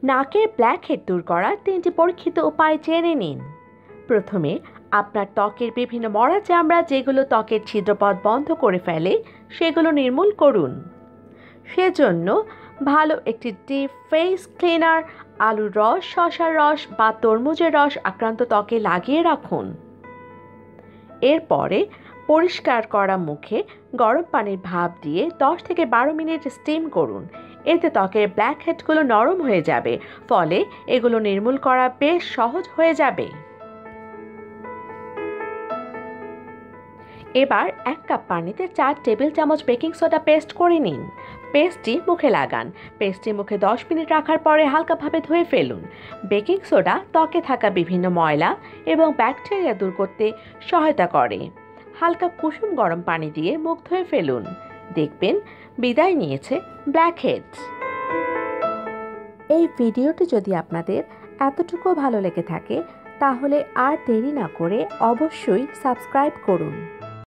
নাকের ব্ল্যাকহেড দূর করার 3টি পরীক্ষিত উপায় জেনে নিন। প্রথমে আপনার ত্বকের বিভিন্ন মরা চামড়া যেগুলো ত্বকের ছিদ্রপথ বন্ধ করে ফেলে সেগুলো নির্মূল করুন। সেজন্য ভালো একটি ডিপ ফেস ক্লিনার, আলুর রস, শসার রস বা তরমুজের রস আক্রান্ত ত্বকে লাগিয়ে রাখুন। এরপরে পরিষ্কার করা মুখে গরম পানির ভাপ দিয়ে 10 থেকে 12 মিনিট স্টিম করুন। এতে ত্বকের ব্ল্যাকহেডগুলো নরম হয়ে যাবে, ফলে এগুলো নির্মূল করা বেশ সহজ হয়ে যাবে। এবার 1 কাপ পানিতে 4 টেবিল চামচ বেকিং সোডা পেস্ট করে নিন। পেস্টটি মুখে লাগান। পেস্টটি মুখে 10 মিনিট রাখার পরে হালকাভাবে ধুয়ে ফেলুন। বেকিং সোডা ত্বকে থাকা বিভিন্ন ময়লা এবং ব্যাকটেরিয়া দূর করতে সহায়তা করে। হালকা কুসুম গরম পানি দিয়ে মুখ ধুয়ে ফেলুন। দেখবেন বিদায় নিয়েছে ব্ল্যাকহেডস। এই ভিডিওটি যদি আপনাদের এতটুকু ভালো লেগে থাকে তাহলে আর দেরি না করে অবশ্যই সাবস্ক্রাইব করুন।